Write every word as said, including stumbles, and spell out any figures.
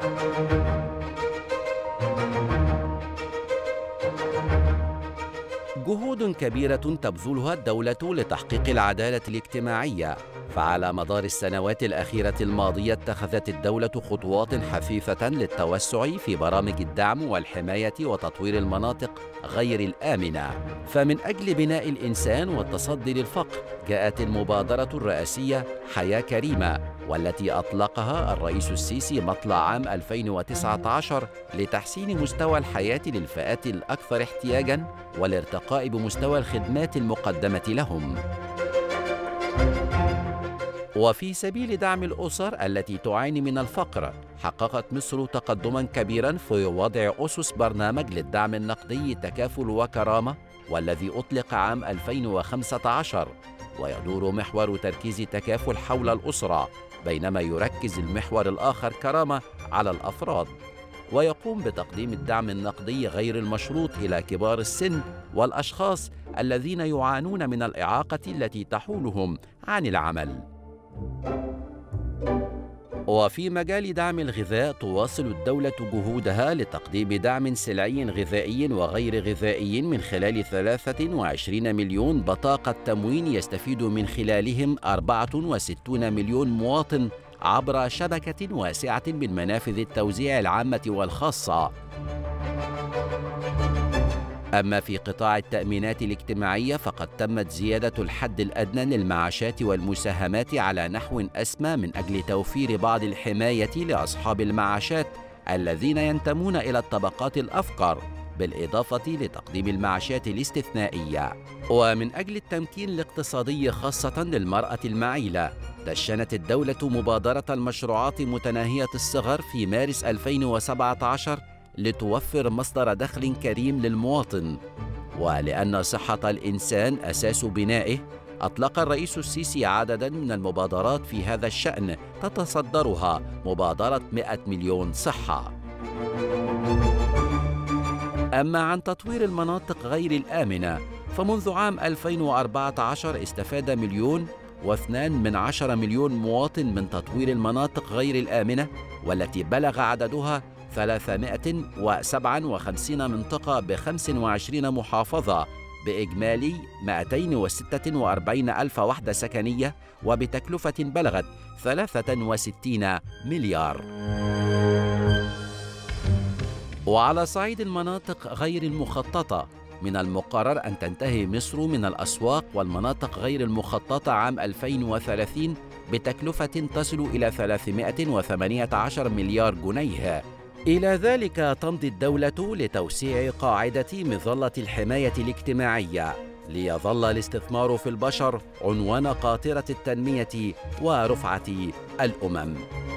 جهود كبيرة تبذلها الدولة لتحقيق العدالة الاجتماعية، فعلى مدار السنوات الأخيرة الماضية اتخذت الدولة خطوات حثيثة للتوسع في برامج الدعم والحماية وتطوير المناطق غير الآمنة. فمن أجل بناء الإنسان والتصدي للفقر جاءت المبادرة الرئاسية حياة كريمة، والتي أطلقها الرئيس السيسي مطلع عام ألفين وتسعة عشر لتحسين مستوى الحياة للفئات الأكثر احتياجاً والارتقاء بمستوى الخدمات المقدمة لهم. وفي سبيل دعم الأسر التي تعاني من الفقر، حققت مصر تقدماً كبيراً في وضع أسس برنامج للدعم النقدي تكافل وكرامة، والذي أطلق عام ألفين وخمسة عشر، ويدور محور تركيز تكافل حول الأسرة، بينما يركز المحور الآخر كرامة على الأفراد، ويقوم بتقديم الدعم النقدي غير المشروط إلى كبار السن والأشخاص الذين يعانون من الإعاقة التي تحولهم عن العمل. وفي مجال دعم الغذاء تواصل الدولة جهودها لتقديم دعم سلعي غذائي وغير غذائي من خلال ثلاثة وعشرين مليون بطاقة تموين يستفيد من خلالهم أربعة وستين مليون مواطن عبر شبكة واسعة من منافذ التوزيع العامة والخاصة. أما في قطاع التأمينات الاجتماعية فقد تمت زيادة الحد الأدنى للمعاشات والمساهمات على نحو أسمى من أجل توفير بعض الحماية لأصحاب المعاشات الذين ينتمون إلى الطبقات الأفقر، بالإضافة لتقديم المعاشات الاستثنائية. ومن أجل التمكين الاقتصادي خاصة للمرأة المعيلة، دشنت الدولة مبادرة المشروعات متناهية الصغر في مارس ألفين وسبعة عشر لتوفر مصدر دخل كريم للمواطن. ولأن صحة الإنسان أساس بنائه، أطلق الرئيس السيسي عدداً من المبادرات في هذا الشأن، تتصدرها مبادرة مئة مليون صحة. أما عن تطوير المناطق غير الآمنة، فمنذ عام ألفين وأربعة عشر استفاد مليون واثنان من عشرة مليون مواطن من تطوير المناطق غير الآمنة، والتي بلغ عددها ثلاثمائة وسبعة وخمسين منطقة بخمس وعشرين محافظة، بإجمالي مئتين وستة وأربعين ألف وحدة سكنية، وبتكلفة بلغت ثلاثة وستين مليار. وعلى صعيد المناطق غير المخططة، من المقرر أن تنتهي مصر من الأسواق والمناطق غير المخططة عام ألفين وثلاثين بتكلفة تصل إلى ثلاثمائة وثمانية عشر مليار جنيه. إلى ذلك تمضي الدولة لتوسيع قاعدة مظلة الحماية الاجتماعية، ليظل الاستثمار في البشر عنوان قاطرة التنمية ورفعة الأمم.